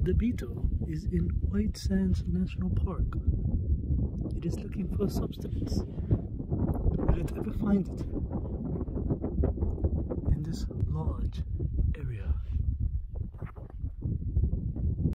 The Beetle is in White Sands National Park. It is looking for substance. Will it ever find it? In this large area.